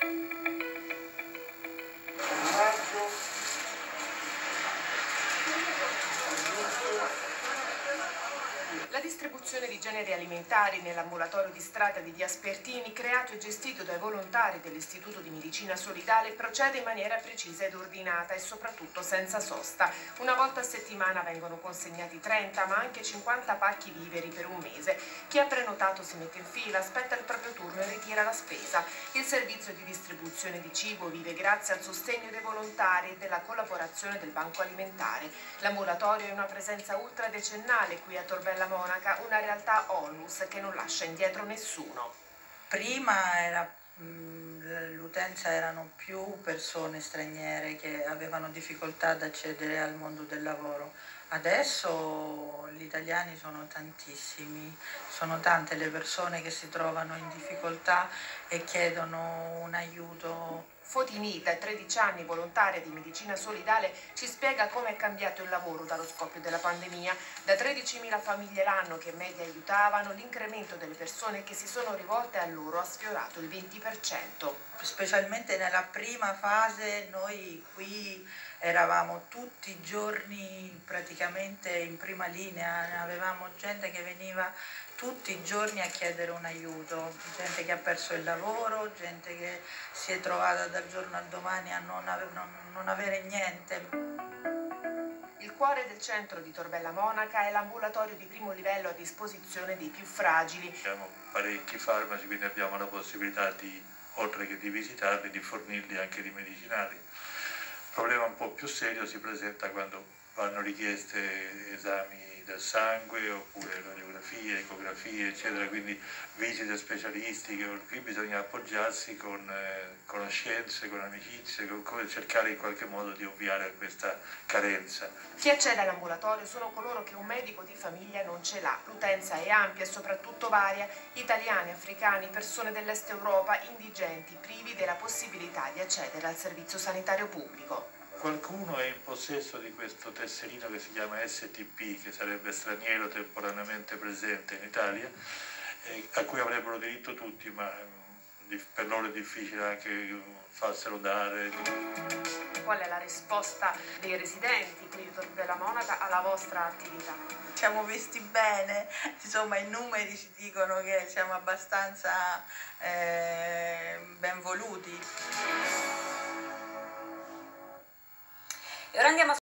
La distribuzione di generi alimentari nell'ambulatorio di strada di via Spertini, creato e gestito dai volontari dell'Istituto di Medicina Solidale, procede in maniera precisa ed ordinata e soprattutto senza sosta. Una volta a settimana vengono consegnati 30 ma anche 50 pacchi viveri per un mese. Chi ha prenotato si mette in fila, aspetta il proprio turno e ritira la spesa. Il servizio di distribuzione di cibo vive grazie al sostegno dei volontari e della collaborazione del Banco Alimentare. L'ambulatorio è una presenza ultradecennale qui a Torbella Monaca, una realtà onlus che non lascia indietro nessuno. Prima l'utenza erano più persone straniere che avevano difficoltà ad accedere al mondo del lavoro. Adesso gli italiani sono tantissimi, sono tante le persone che si trovano in difficoltà e chiedono un aiuto. Fotinita, 13 anni, volontaria di Medicina Solidale, ci spiega come è cambiato il lavoro dallo scoppio della pandemia. Da 13.000 famiglie l'anno che in media aiutavano, l'incremento delle persone che si sono rivolte a loro ha sfiorato il 20%. Specialmente nella prima fase noi qui eravamo tutti i giorni praticamente in prima linea, avevamo gente che veniva tutti i giorni a chiedere un aiuto, gente che ha perso il lavoro, gente che si è trovata dal giorno al domani a non avere niente. Il cuore del centro di Torbella Monaca è l'ambulatorio di primo livello a disposizione dei più fragili. Abbiamo parecchi farmaci, quindi abbiamo la possibilità di, oltre che di visitarli, di fornirli anche di medicinali. Il problema un po' più serio si presenta quando vanno richieste esami del sangue oppure radiografie, ecografie, eccetera, quindi visite specialistiche. Qui bisogna appoggiarsi con conoscenze, con amicizie, con cercare in qualche modo di ovviare a questa carenza. Chi accede all'ambulatorio sono coloro che un medico di famiglia non ce l'ha. L'utenza è ampia e soprattutto varia: italiani, africani, persone dell'Est Europa, indigenti, privi della possibilità di accedere al servizio sanitario pubblico. Qualcuno è in possesso di questo tesserino che si chiama STP, che sarebbe straniero temporaneamente presente in Italia, a cui avrebbero diritto tutti, ma per loro è difficile anche farselo dare. Qual è la risposta dei residenti qui di Torbella Monaca alla vostra attività? Siamo visti bene, insomma i numeri ci dicono che siamo abbastanza ben voluti. E ora andiamo a